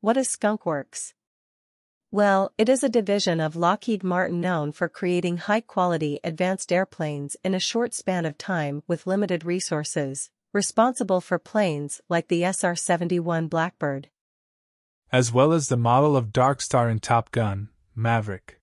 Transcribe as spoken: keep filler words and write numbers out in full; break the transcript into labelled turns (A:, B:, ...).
A: What is Skunk Works? Well, it is a division of Lockheed Martin known for creating high-quality advanced airplanes in a short span of time with limited resources, responsible for planes like the S R seventy-one Blackbird,
B: as well as the model of Darkstar in Top Gun, Maverick.